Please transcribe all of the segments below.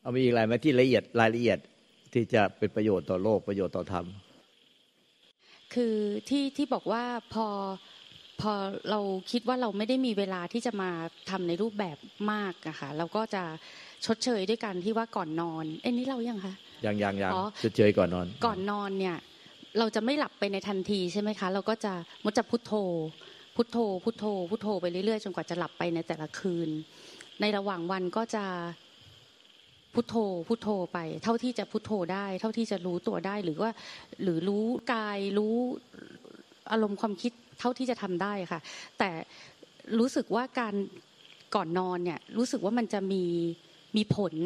เอามีอีกอะไรไหมที่ละเอียดรายละเอียดที่จะเป็นประโยชน์ต่อโลกประโยชน์ต่อธรรมคือที่บอกว่าพอเราคิดว่าเราไม่ได้มีเวลาที่จะมาทำในรูปแบบมากอะค่ะเราก็จะชดเชยด้วยกันที่ว่าก่อนนอนนี่เรายังคะยังชดเชยก่อนนอนเนี่ยเราจะไม่หลับไปในทันทีใช่ไหมคะเราก็จะมุจะพุทโธไปเรื่อยๆจนกว่าจะหลับไปในแต่ละคืนในระหว่างวันก็จะพุทโธไปเท่าที่จะพุทโธได้เท่าที่จะรู้ตัวได้หรือรู้กายรู้อารมณ์ความคิดเท่าที่จะทำได้ค่ะแต่รู้สึกว่าการก่อนนอนเนี่ยรู้สึกว่ามันจะมีผล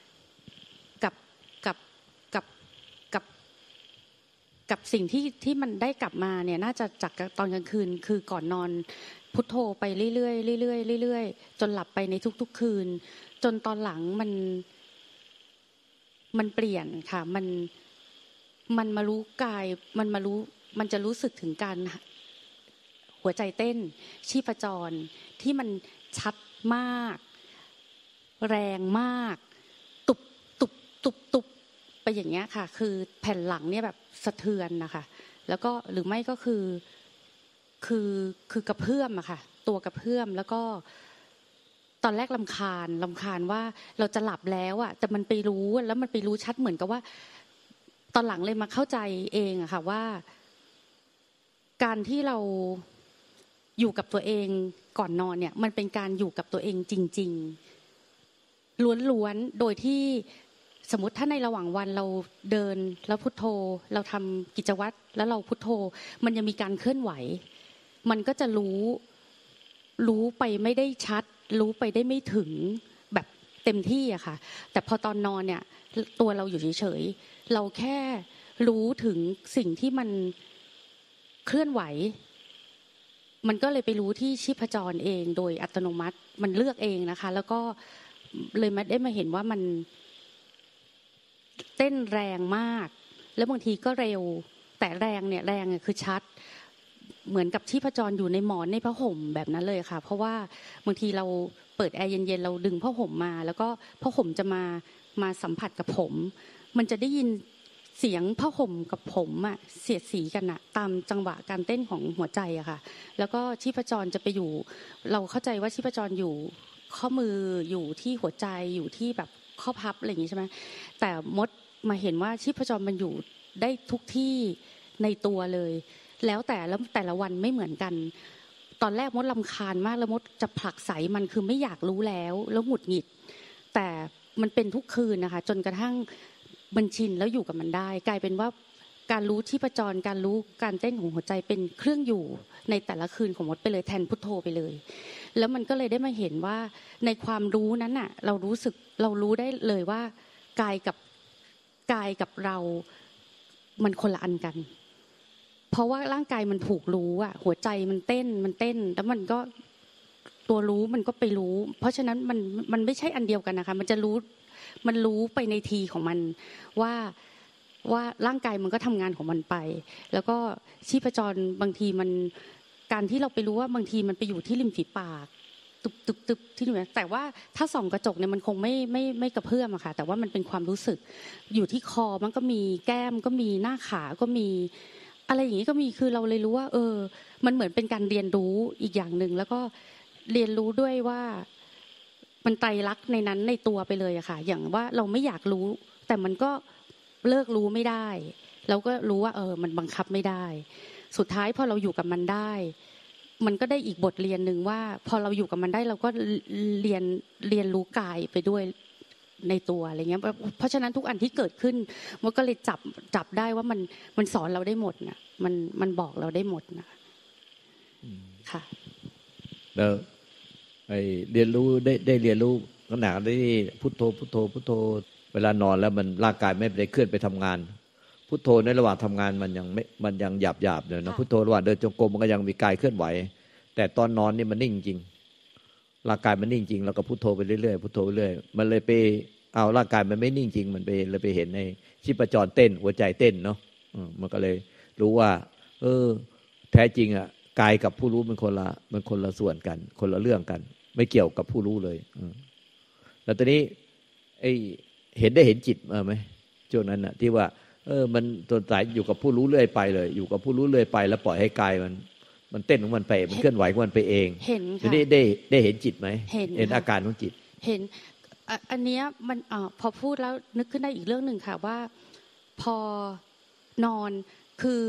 กับสิ่งที่มันได้กลับมาเนี่ยน่าจะจากตอนกลางคืนคือก่อนนอนพุทโธไปเรื่อยๆจนหลับไปในทุกๆคืนจนตอนหลังมันเปลี่ยนค่ะมันมารู้กายมันจะรู้สึกถึงการหัวใจเต้นชีพจรที่มันชัดมากแรงมากตุบไปอย่างเงี้ยค่ะคือแผ่นหลังเนี่ยแบบสะเทือนนะคะแล้วก็หรือไม่ก็คือกระเพื่อมอะค่ะตัวกระเพื่อมแล้วก็ตอนแรกรำคาญว่าเราจะหลับแล้วอะแต่มันไปรู้แล้วมันไปรู้ชัดเหมือนกับว่าตอนหลังเลยมาเข้าใจเองอะค่ะว่าการที่เราอยู่กับตัวเองก่อนนอนเนี่ยมันเป็นการอยู่กับตัวเองจริงๆล้วนๆโดยที่สมมติถ้าในระหว่างวันเราเดินแล้วพุทโธเราทำกิจวัตรแล้วเราพุทโธมันยังมีการเคลื่อนไหวมันก็จะรู้ไปไม่ได้ชัดรู้ไปได้ไม่ถึงแบบเต็มที่อะค่ะแต่พอตอนนอนเนี่ยตัวเราอยู่เฉยๆเราแค่รู้ถึงสิ่งที่มันเคลื่อนไหวมันก็เลยไปรู้ที่ชีพจรเองโดยอัตโนมัติมันเลือกเองนะคะแล้วก็เลยได้มาเห็นว่ามันเต้นแรงมากแล้วบางทีก็เร็วแต่แรงคือชัดเหมือนกับชีพจรอยู่ในหมอนในผ้าห่มแบบนั้นเลยค่ะเพราะว่าบางทีเราเปิดแอร์เย็นๆเราดึงผ้าห่มมาแล้วก็ผ้าห่มจะมาสัมผัสกับผมมันจะได้ยินเสียงผ้าห่มกับผมอะเสียดสีกันอะตามจังหวะการเต้นของหัวใจอะค่ะแล้วก็ชีพจรจะไปอยู่เราเข้าใจว่าชีพจรอยู่ข้อมืออยู่ที่หัวใจอยู่ที่แบบข้อพับอะไรอย่างนี้ใช่ไหมแต่มดมาเห็นว่าชีพจรมันอยู่ได้ทุกที่ในตัวเลยแล้วแต่ละวันไม่เหมือนกันตอนแรกมดรำคาญมากแล้วมดจะผลักไสมันคือไม่อยากรู้แล้วหงุดหงิดแต่มันเป็นทุกคืนนะคะจนกระทั่งมันชินแล้วอยู่กับมันได้กลายเป็นว่าการรู้ชีพจรการรู้การเต้นของหัวใจเป็นเครื่องอยู่ในแต่ละคืนของมดไปเลยแทนพุทโธไปเลยแล้วมันก็เลยได้มาเห็นว่าในความรู้นั้นน่ะเรารู้ได้เลยว่ากายกับเรามันคนละอันกันเพราะว่าร่างกายมันถูกรู้อะหัวใจมันเต้นแล้วมันก็ตัวรู้มันก็ไปรู้เพราะฉะนั้นมันไม่ใช่อันเดียวกันนะคะมันรู้ไปในทีของมันว่าร่างกายมันก็ทำงานของมันไปแล้วก็ชีพจรบางทีมันการที่เราไปรู้ว่าบางทีมันไปอยู่ที่ริมฝีปากตึบที่นี่แต่ว่าถ้าส่องกระจกเนี่ยมันคงไม่กระเพื่อมอะค่ะแต่ว่ามันเป็นความรู้สึกอยู่ที่คอมันก็มีแก้มก็มีหน้าขาก็มีอะไรอย่างนี้ก็มีคือเราเลยรู้ว่ามันเหมือนเป็นการเรียนรู้อีกอย่างหนึ่งแล้วก็เรียนรู้ด้วยว่ามันไตรลักษณ์ในนั้นในตัวไปเลยอะค่ะอย่างว่าเราไม่อยากรู้แต่มันก็เลิกรู้ไม่ได้เราก็รู้ว่ามันบังคับไม่ได้สุดท้ายพอเราอยู่กับมันได้มันก็ได้อีกบทเรียนนึงว่าพอเราอยู่กับมันได้เราก็เรียนรู้กายไปด้วยในตัวอะไรเงี้ยเพราะฉะนั้นทุกอันที่เกิดขึ้นมันก็เลยจับได้ว่ามันสอนเราได้หมดนะมันบอกเราได้หมดนะค่ะแล้วเรียนรู้ได้เรียนรู้ขณะที่พุทโธเวลานอนแล้วมันร่างกายไม่ได้เคลื่อนไปทำงานพุทโธในระหว่างทำงานมันยังหยาบเลยนะพุทโธระหว่างเดินจงกรมมันก็ยังมีกายเคลื่อนไหวแต่ตอนนอนนี่มันนิ่งจริงร่างกายมันนิ่งจริงแล้วก็พุทโธไปเรื่อยๆพุทโธไปเรื่อยมันเลยไปเอาร่างกายมันไม่นิ่งจริงมันเลยไปเห็นในชีพจรเต้นหัวใจเต้นเนาะมันก็เลยรู้ว่าแท้จริงอ่ะกายกับผู้รู้มันคนละส่วนกันคนละเรื่องกันไม่เกี่ยวกับผู้รู้เลยแล้วตอนนี้ได้เห็นจิตไหมช่วงนั้นนะที่ว่ามันตัวสายอยู่กับผู้รู้เรื่อยไปเลยอยู่กับผู้รู้เรื่อยไปแล้วปล่อยให้กายมันเต้นของมันไปมันเคลื่อนไหวของมันไปเองเห็นค่ะได้เห็นจิตไหมเห็นอาการของจิตเห็นอันเนี้ยมันพอพูดแล้วนึกขึ้นได้อีกเรื่องหนึ่งค่ะว่าพอนอนคือ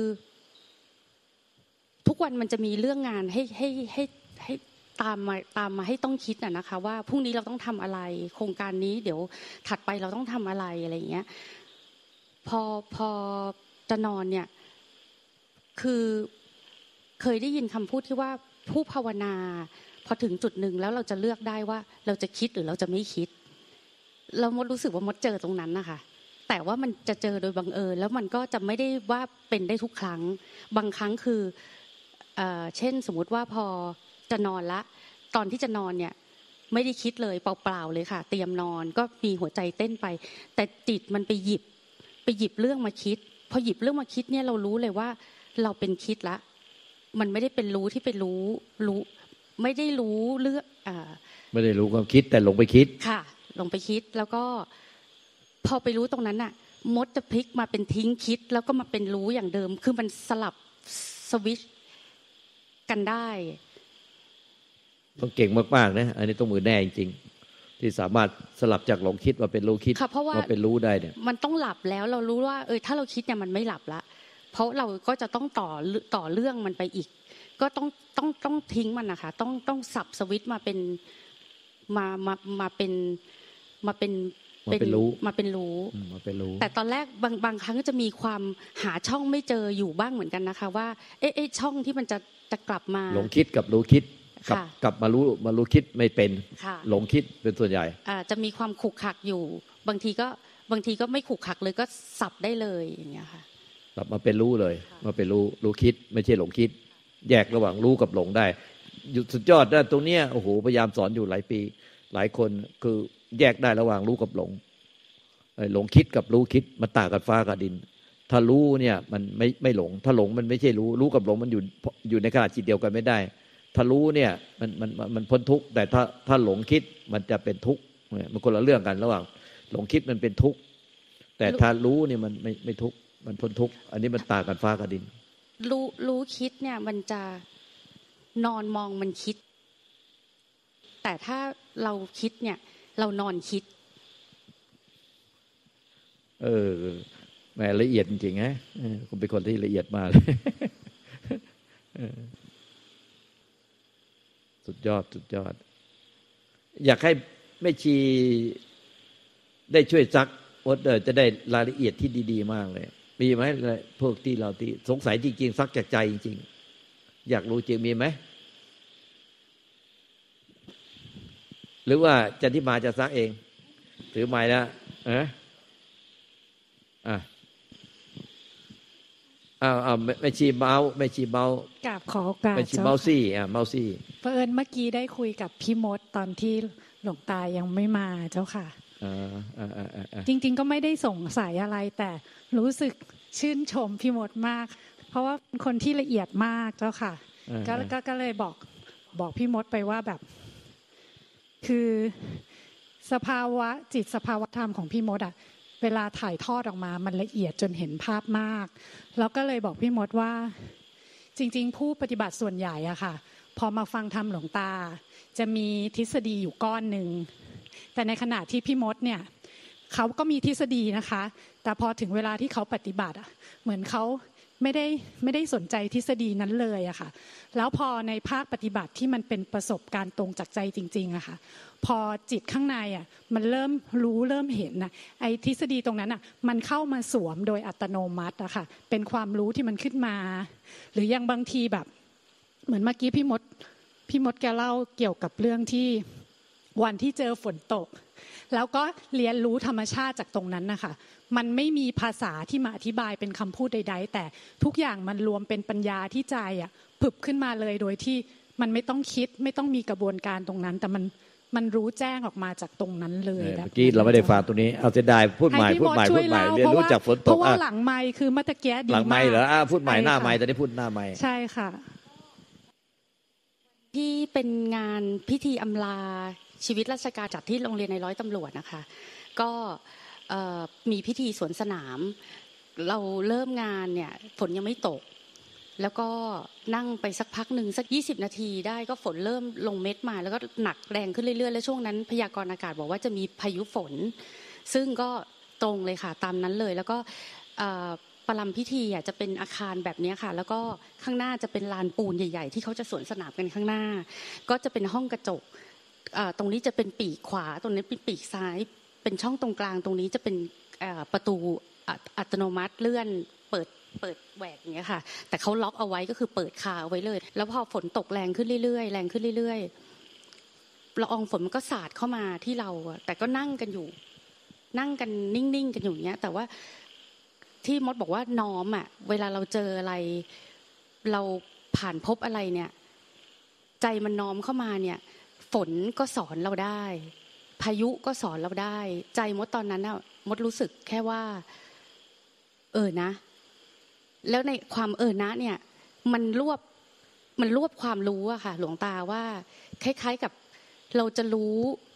ทุกวันมันจะมีเรื่องงานให้ตามมาให้ต้องคิดนะคะว่าพรุ่งนี้เราต้องทำอะไรโครงการนี้เดี๋ยวถัดไปเราต้องทำอะไรอะไรอย่างเงี้ยพอจะนอนเนี่ยคือเคยได้ยินคำพูดที่ว่าผู้ภาวนาพอถึงจุดหนึ่งแล้วเราจะเลือกได้ว่าเราจะคิดหรือเราจะไม่คิดเรามดรู้สึกว่ามดเจอตรงนั้นนะคะแต่ว่ามันจะเจอโดยบังเอิญแล้วมันก็จะไม่ได้ว่าเป็นได้ทุกครั้งบางครั้งคือเช่นสมมุติว่าพอจะนอนละตอนที่จะนอนเนี่ยไม่ได้คิดเลยเปล่าๆเลยค่ะเตรียมนอนก็มีหัวใจเต้นไปแต่จิตมันไปหยิบเรื่องมาคิดพอหยิบเรื่องมาคิดเนี่ยเรารู้เลยว่าเราเป็นคิดละมันไม่ได้เป็นรู้ที่ไปรู้ไม่ได้รู้เรื่องไม่ได้รู้ความคิดแต่ลงไปคิดค่ะลงไปคิดแล้วก็พอไปรู้ตรงนั้นน่ะมดจะพลิกมาเป็นทิ้งคิดแล้วก็มาเป็นรู้อย่างเดิมคือมันสลับสวิตช์กันได้ต้องเก่งมากๆนะอันนี้ต้องมือแน่จริงๆที่สามารถสลับจากหลงคิดมาเป็นรู้คิดมาเป็นรู้ได้เนี่ยมันต้องหลับแล้วเรารู้ว่าถ้าเราคิดเนี่ยมันไม่หลับละเพราะเราก็จะต้องต่อเรื่องมันไปอีกก็ต้องทิ้งมันนะคะต้องสับสวิตช์มาเป็นรู้แต่ตอนแรกบางครั้งก็จะมีความหาช่องไม่เจออยู่บ้างเหมือนกันนะคะว่าช่องที่มันจะกลับมาหลงคิดกับรู้คิดกลับมารู้คิดไม่เป็นหลงคิดเป็นส่วนใหญ่จะมีความขลุกขลักอยู่บางทีก็ไม่ขลุกขลักเลยก็สับได้เลยอย่างเงี้ยค่ะกลับมาเป็นรู้เลยมาเป็นรู้คิดไม่ใช่หลงคิดแยกระหว่างรู้กับหลงได้สุดยอดนะตรงเนี้ยโอ้โหพยายามสอนอยู่หลายปีหลายคนคือแยกได้ระหว่างรู้กับหลงคิดกับรู้คิดมันต่างกันฟ้ากับดินถ้ารู้เนี่ยมันไม่หลงถ้าหลงมันไม่ใช่รู้กับหลงมันอยู่ในขณะจิตเดียวกันไม่ได้ถ้ารู้เนี่ยมันพ้นทุกข์แต่ถ้าหลงคิดมันจะเป็นทุกข์มันคนละเรื่องกันระหว่างหลงคิดมันเป็นทุกข์แต่ถ้ารู้เนี่ยมันไม่ทุกข์มันพ้นทุกข์อันนี้มันต่างกันฟ้ากับดินรู้คิดเนี่ยมันจะนอนมองมันคิดแต่ถ้าเราคิดเนี่ยเรานอนคิดแม่ละเอียดจริงๆฮะคุณเป็นคนที่ละเอียดมากสุดยอดอยากให้แม่ชีได้ช่วยซักจะได้รายละเอียดที่ดีๆมากเลยมีไหมพวกที่เราที่สงสัยจริงๆซักจากใจจริงๆอยากรู้จริงมีไหมหรือว่าจะที่มาจะซักเองถือไม้แล้วไม่ชีเมากราบขอโอกาสไม่ชีเมาซี่เมาซี่เผอิญเมื่อกี้ได้คุยกับพี่มดตอนที่หลวงตายังไม่มาเจ้าค่ะจริงๆก็ไม่ได้สงสัยอะไรแต่รู้สึกชื่นชมพี่มดมากเพราะว่าเป็นคนที่ละเอียดมากเจ้าค่ะก็เลยบอกพี่มดไปว่าแบบคือสภาวะจิตสภาวะธรรมของพี่มดอะเวลาถ่ายทอดออกมามันละเอียดจนเห็นภาพมากแล้วก็เลยบอกพี่มดว่าจริงๆผู้ปฏิบัติส่วนใหญ่อะค่ะพอมาฟังธรรมหลวงตาจะมีทฤษฎีอยู่ก้อนหนึ่งแต่ในขณะที่พี่มดเนี่ยเขาก็มีทฤษฎีนะคะแต่พอถึงเวลาที่เขาปฏิบัติอะเหมือนเขาไม่ได้สนใจทฤษฎีนั้นเลยอะค่ะแล้วพอในภาคปฏิบัติที่มันเป็นประสบการณ์ตรงจากใจจริงๆอะค่ะพอจิตข้างในอะมันเริ่มรู้เริ่มเห็นนะไอ้ทฤษฎีตรงนั้นอะมันเข้ามาสวมโดยอัตโนมัติอะค่ะเป็นความรู้ที่มันขึ้นมาหรือยังบางทีแบบเหมือนเมื่อกี้พี่มดแกเล่าเกี่ยวกับเรื่องที่วันที่เจอฝนตกแล้วก็เรียนรู้ธรรมชาติจากตรงนั้นนะคะมันไม่มีภาษาที่มาอธิบายเป็นคำพูดใดๆแต่ทุกอย่างมันรวมเป็นปัญญาที่ใจอ่ะผึบขึ้นมาเลยโดยที่มันไม่ต้องคิดไม่ต้องมีกระบวนการตรงนั้นแต่มันรู้แจ้งออกมาจากตรงนั้นเลยเมื่อกี้เราไม่ได้ฟังตรงนี้เอาเสียดายพูดใหม่เรียนรู้จากฝนตกเพราะว่าหลังไมค์คือเมื่อกี้ดีมากหลังไมค์เหรอพูดใหม่หน้าไมค์ตอนนี้พูดหน้าไมค์ใช่ค่ะที่เป็นงานพิธีอำลาชีวิตราชการจัดที่โรงเรียนในร้อยตำรวจนะคะก็มีพิธีสวนสนามเราเริ่มงานเนี่ยฝนยังไม่ตกแล้วก็นั่งไปสักพักหนึ่งสัก20นาทีได้ก็ฝนเริ่มลงเม็ดมาแล้วก็หนักแรงขึ้นเรื่อยๆแล้วช่วงนั้นพยากรณ์อากาศบอกว่าจะมีพายุฝนซึ่งก็ตรงเลยค่ะตามนั้นเลยแล้วก็ประลัมพิธีจะเป็นอาคารแบบนี้ค่ะแล้วก็ข้างหน้าจะเป็นลานปูนใหญ่ๆที่เขาจะสวนสนามกันข้างหน้าก็จะเป็นห้องกระจกตรงนี้จะเป็นปีกขวาตรงนี้เป็นปีกซ้ายเป็นช่องตรงกลางตรงนี้จะเป็นประตูอัตโนมัติเลื่อนเปิดแหวกอย่างเงี้ยค่ะแต่เขาล็อกเอาไว้ก็คือเปิดคาเอาไว้เลยแล้วพอฝนตกแรงขึ้นเรื่อยๆแรงขึ้นเรื่อยๆละอองฝนมันก็สาดเข้ามาที่เราแต่ก็นั่งกันอยู่นั่งกันนิ่งๆกันอยู่เงี้ยแต่ว่าที่มดบอกว่าน้อมเวลาเราเจออะไรเราผ่านพบอะไรเนี่ยใจมันน้อมเข้ามาเนี่ยฝนก็สอนเราได้พายุก็สอนเราได้ใจมดตอนนั้นมดรู้สึกแค่ว่านะแล้วในความนะเนี่ยมันรวบความรู้อะค่ะหลวงตาว่าคล้ายๆกับเราจะรู้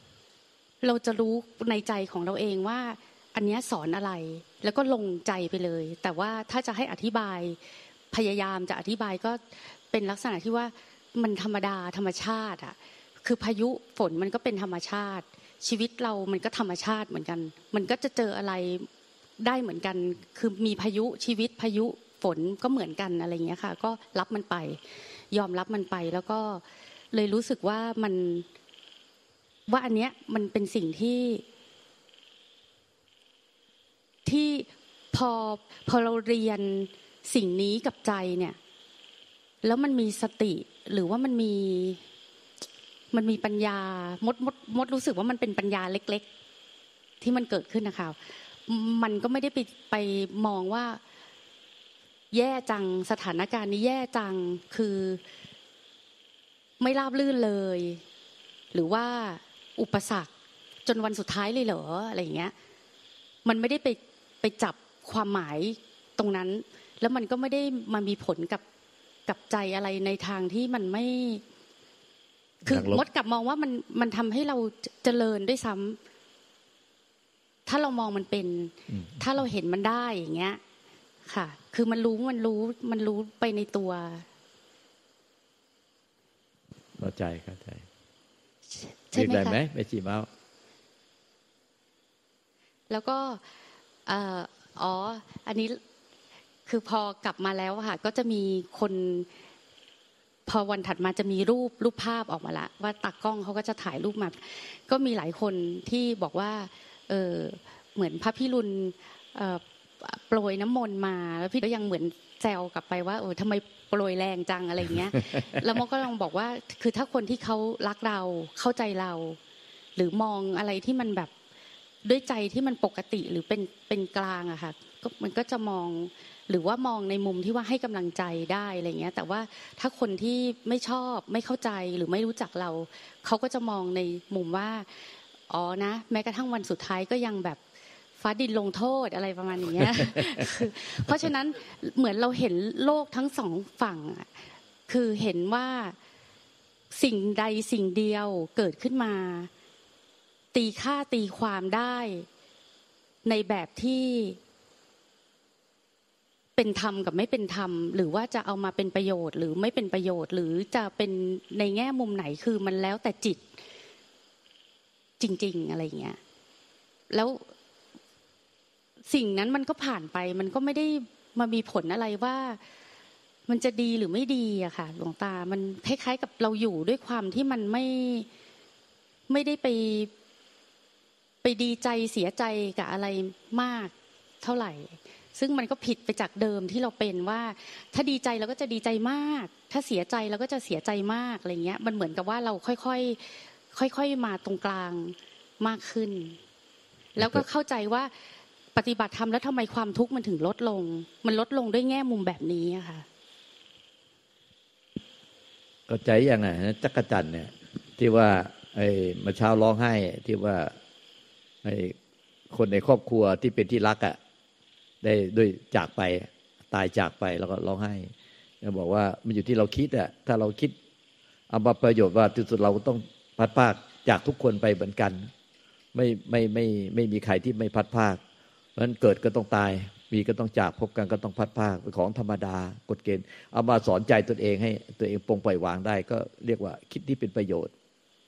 ในใจของเราเองว่าอันนี้สอนอะไรแล้วก็ลงใจไปเลยแต่ว่าถ้าจะให้อธิบายพยายามจะอธิบายก็เป็นลักษณะที่ว่ามันธรรมดาธรรมชาติอะคือพายุฝนมันก็เป็นธรรมชาติชีวิตเรามันก็ธรรมชาติเหมือนกันมันก็จะเจออะไรได้เหมือนกันคือมีพายุชีวิตพายุฝนก็เหมือนกันอะไรอย่างเงี้ยค่ะก็รับมันไปยอมรับมันไปแล้วก็เลยรู้สึกว่าอันเนี้ยมันเป็นสิ่งที่พอเราเรียนสิ่งนี้กับใจเนี่ยแล้วมันมีสติหรือว่ามันมีปัญญามดรู้สึกว่ามันเป็นปัญญาเล็กๆที่มันเกิดขึ้นนะคะมันก็ไม่ได้ไปมองว่าแย่จังสถานการณ์นี้แย่จังคือไม่ราบรื่นเลยหรือว่าอุปสรรคจนวันสุดท้ายเลยเหรออะไรอย่างเงี้ยมันไม่ได้ไปจับความหมายตรงนั้นแล้วมันก็ไม่ได้มามีผลกับใจอะไรในทางที่มันไม่คือมดกลับมองว่ามันทำให้เราเจริญด้วยซ้ำถ้าเรามองมันเป็นถ้าเราเห็นมันได้อย่างเงี้ยค่ะคือมันรู้ไปในตัวเข้าใจใช่ไหมคะไหมจีเมาแล้วก็อันนี้คือพอกลับมาแล้วค่ะก็จะมีคนพอวันถัดมาจะมีรูปภาพออกมาละว่าตากล้องเขาก็จะถ่ายรูปมาก็มีหลายคนที่บอกว่าเหมือนพระพิรุณโปรยน้ำมนต์มาแล้วพี่ก็ยังเหมือนแซวกลับไปว่าทำไมโปรยแรงจังอะไรเงี้ยแล้วมันก็ลองบอกว่าคือถ้าคนที่เขารักเราเข้าใจเราหรือมองอะไรที่มันแบบด้วยใจที่มันปกติหรือเป็นกลางอะค่ะก็มันก็จะมองหรือว่ามองในมุมที่ว่าให้กำลังใจได้อะไรเงี้ยแต่ว่าถ้าคนที่ไม่ชอบไม่เข้าใจหรือไม่รู้จักเราเขาก็จะมองในมุมว่านะแม้กระทั่งวันสุดท้ายก็ยังแบบฟ้าดินลงโทษอะไรประมาณอย่างเงี้ย เพราะฉะนั้นเหมือนเราเห็นโลกทั้งสองฝั่งคือเห็นว่าสิ่งใดสิ่งเดียวเกิดขึ้นมาตีค่าตีความได้ในแบบที่เป็นธรรมกับไม่เป็นธรรมหรือว่าจะเอามาเป็นประโยชน์หรือไม่เป็นประโยชน์หรือจะเป็นในแง่มุมไหนคือมันแล้วแต่จิตจริงๆอะไรอย่างเงี้ยแล้วสิ่งนั้นมันก็ผ่านไปมันก็ไม่ได้มามีผลอะไรว่ามันจะดีหรือไม่ดีอะค่ะหลวงตามันคล้ายๆกับเราอยู่ด้วยความที่มันไม่ได้ไปดีใจเสียใจกับอะไรมากเท่าไหร่ซึ่งมันก็ผิดไปจากเดิมที่เราเป็นว่าถ้าดีใจเราก็จะดีใจมากถ้าเสียใจเราก็จะเสียใจมากอะไรเงี้ยมันเหมือนกับว่าเราค่อยๆมาตรงกลางมากขึ้นแล้วก็เข้าใจว่าปฏิบัติธรรมแล้วทำไมความทุกข์มันถึงลดลงมันลดลงด้วยแง่มุมแบบนี้อะค่ะเข้าใจยังไงนะจักรจันทร์เนี่ยที่ว่าเมื่อเช้าร้องไห้ที่ว่าคนในครอบครัวที่เป็นที่รักได้ด้วยจากไปตายจากไปแล้วก็ร้องไห้บอกว่ามันอยู่ที่เราคิดถ้าเราคิดเอามาประโยชน์ว่าที่สุดเราต้องพัดพรากจากทุกคนไปเหมือนกันไม่มีใครที่ไม่พัดภาคเพราะฉะนั้นเกิดก็ต้องตายมีก็ต้องจากพบกันก็ต้องพัดภาคเป็นของธรรมดากฎเกณฑ์เอามาสอนใจตนเองให้ตัวเองปลงปล่อยวางได้ก็เรียกว่าคิดที่เป็นประโยชน์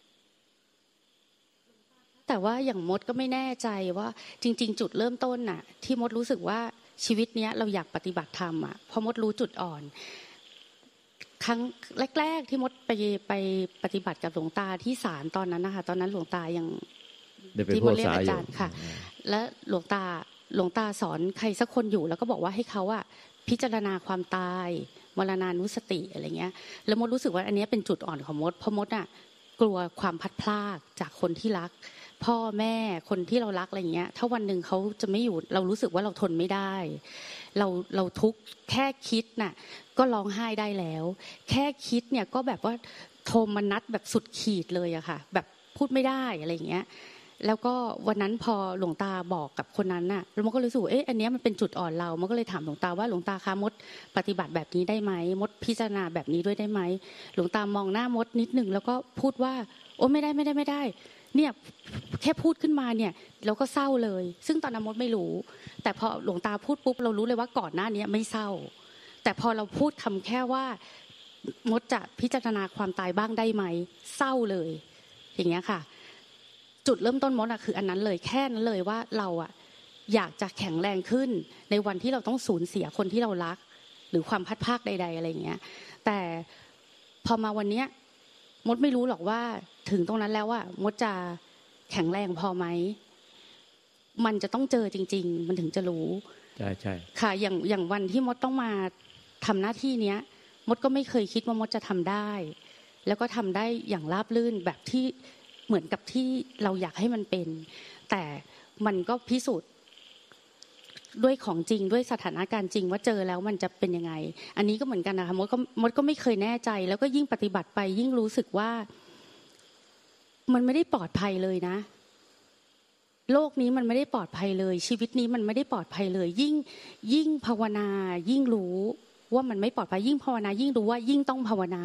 แต่ว่าอย่างมดก็ไม่แน่ใจว่าจริงๆจุดเริ่มต้นน่ะที่มดรู้สึกว่าชีวิตเนี้ยเราอยากปฏิบัติธรรมอ่ะเพราะมดรู้จุดอ่อนครั้งแรกๆที่มดไปปฏิบัติกับหลวงตาที่ศาลตอนนั้นนะคะตอนนั้นหลวงตายังที่มดเรียกอาจารย์ค่ะและหลวงตาสอนใครสักคนอยู่แล้วก็บอกว่าให้เขาอ่ะพิจารณาความตายมรณานุสติอะไรเงี้ยแล้วมดรู้สึกว่าอันนี้เป็นจุดอ่อนของมดเพราะมดอ่ะกลัวความพัดพลากจากคนที่รักพ่อแม่คนที่เรารักอะไรเงี้ยถ้าวันหนึ่งเขาจะไม่อยู่เรารู้สึกว่าเราทนไม่ได้เราทุกข์แค่คิดน่ะก็ร้องไห้ได้แล้วแค่คิดเนี่ยก็แบบว่าโทมนัสแบบสุดขีดเลยอะค่ะแบบพูดไม่ได้อะไรเงี้ยแล้วก็วันนั้นพอหลวงตาบอกกับคนนั้นน่ะแล้วมันก็รู้สึกอันนี้มันเป็นจุดอ่อนเรามันก็เลยถามหลวงตาว่าหลวงตาคะมดปฏิบัติแบบนี้ได้ไหมมดพิจารณาแบบนี้ด้วยได้ไหมหลวงตามองหน้ามดนิดนึงแล้วก็พูดว่าโอ้ไม่ได้เนี่ยแค่พูดขึ้นมาเนี่ยเราก็เศร้าเลยซึ่งตอนนั้นมดไม่รู้แต่พอหลวงตาพูดปุ๊บเรารู้เลยว่าก่อนหน้านี้ไม่เศร้าแต่พอเราพูดคำแค่ว่ามดจะพิจารณาความตายบ้างได้ไหมเศร้าเลยอย่างเงี้ยค่ะจุดเริ่มต้นมดอะคืออันนั้นเลยแค่นั้นเลยว่าเราอะอยากจะแข็งแรงขึ้นในวันที่เราต้องสูญเสียคนที่เรารักหรือความพัดภาคใดๆอะไรอย่างเงี้ยแต่พอมาวันเนี้ยมดไม่รู้หรอกว่าถึงตรงนั้นแล้วว่ามดจะแข็งแรงพอไหมมันจะต้องเจอจริงๆมันถึงจะรู้ใช่ค่ะอย่างวันที่มดต้องมาทำหน้าที่เนี้ยมดก็ไม่เคยคิดว่ามดจะทำได้แล้วก็ทำได้อย่างราบรื่นแบบที่เหมือนกับที่เราอยากให้มันเป็นแต่มันก็พิสูจน์ด้วยของจริงด้วยสถานการณ์จริงว่าเจอแล้วมันจะเป็นยังไงอันนี้ก็เหมือนกันนะคะมดก็ไม่เคยแน่ใจแล้วก็ยิ่งปฏิบัติไปยิ่งรู้สึกว่ามันไม่ได้ปลอดภัยเลยนะโลกนี้มันไม่ได้ปลอดภัยเลยชีวิตนี้มันไม่ได้ปลอดภัยเลยยิ่งภาวนายิ่งรู้ว่ามันไม่ปลอดภัยยิ่งภาวนายิ่งรู้ว่ายิ่งต้องภาวนา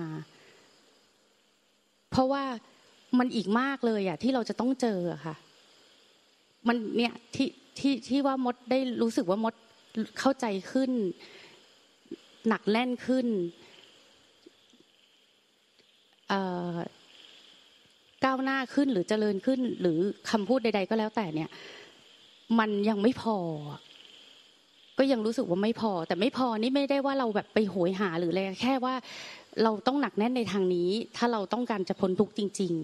เพราะว่ามันอีกมากเลยอ่ะที่เราจะต้องเจออะค่ะมันเนี่ยที่ว่ามดได้รู้สึกว่ามดเข้าใจขึ้นหนักแน่นขึ้นก้าวหน้าขึ้นหรือเจริญขึ้นหรือคำพูดใดๆก็แล้วแต่เนี่ยมันยังไม่พอก็ยังรู้สึกว่าไม่พอแต่ไม่พอนี่ไม่ได้ว่าเราแบบไปโหยหาหรืออะไรแค่ว่าเราต้องหนักแน่นในทางนี้ถ้าเราต้องการจะพ้นทุกข์จริง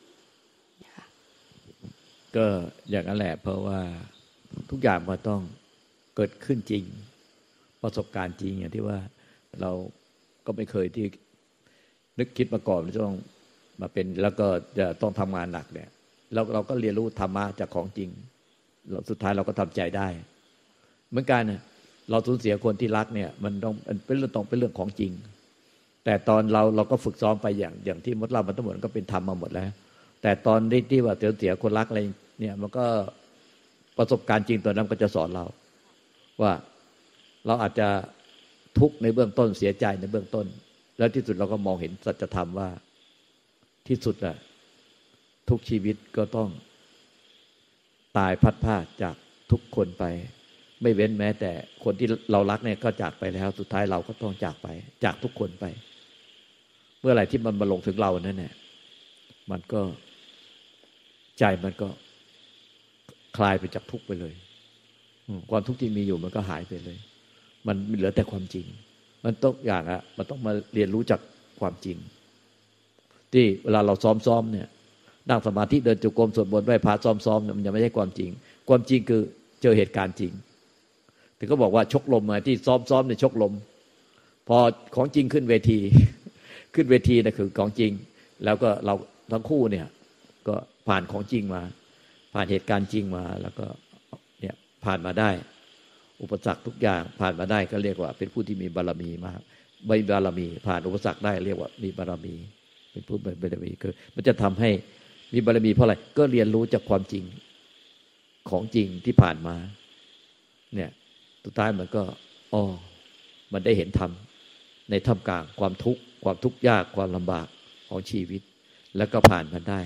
ๆก็อย่างนั้นแหละเพราะว่าทุกอย่างมันต้องเกิดขึ้นจริงประสบการณ์จริงอย่างที่ว่าเราก็ไม่เคยที่นึกคิดมาก่อนจะต้องมาเป็นแล้วก็จะต้องทำงานหนักเนี่ยแล้วเราก็เรียนรู้ธรรมะจากของจริงสุดท้ายเราก็ทำใจได้เหมือนกันเราสูญเสียคนที่รักเนี่ยมันต้องเป็นเรื่องของจริงแต่ตอนเราก็ฝึกซ้อมไปอย่างที่มดเล่ามันทั้งหมดก็เป็นธรรมมาหมดแล้วแต่ตอนที่ว่าเสียคนรักอะไรเนี่ยมันก็ประสบการณ์จริงตัวนั้นก็จะสอนเราว่าเราอาจจะทุกข์ในเบื้องต้นเสียใจในเบื้องต้นแล้วที่สุดเราก็มองเห็นสัจธรรมว่าที่สุดอะทุกชีวิตก็ต้องตายพัดพรากจากทุกคนไปไม่เว้นแม้แต่คนที่เรารักเนี่ยก็จากไปแล้วสุดท้ายเราก็ต้องจากไปจากทุกคนไปเมื่อไหร่ที่มันมาลงถึงเรานั่นแหละมันก็ใจมันก็คลายไปจากทุกข์ไปเลยความทุกข์ที่มีอยู่มันก็หายไปเลยมันเหลือแต่ความจริงมันต้องอย่างอะมันต้องมาเรียนรู้จากความจริงที่เวลาเราซ้อมเนี่ยนั่งสมาธิเดินจงกรมสวดมนต์ไหว้พระซ้อมเนี่ยมันยังไม่ใช่ความจริงความจริงคือเจอเหตุการณ์จริงถึงก็บอกว่าชกลมมาที่ซ้อมเนี่ยชกลมพอของจริงขึ้นเวทีนะคือของจริงแล้วก็เราทั้งคู่เนี่ยก็ผ่านของจริงมาผ่านเหตุการณ์จริงมาแล้วก็เนี่ยผ่านมาได้อุปสรรคทุกอย่างผ่านมาได้ก็เรียกว่าเป็นผู้ที่มีบารมีมากมีบารมีผ่านอุปสรรคได้เรียกว่ามีบารมีเป็นผู้มีบารมีคือมันจะทำให้มีบารมีเพราะอะไรก็เรียนรู้จากความจริงของจริงที่ผ่านมาเนี่ยสุดท้ายมันก็มันได้เห็นธรรมในท่ามกลางความทุกข์ยากความลำบากของชีวิตแล้วก็ผ่านมันได้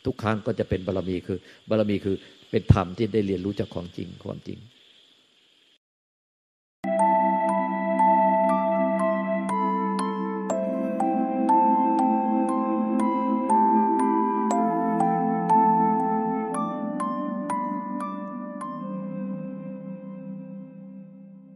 ทุกครั้งก็จะเป็นบารมีคือบารมีคือเป็นธรรมที่ได้เรียนรู้จากของจริงความจริง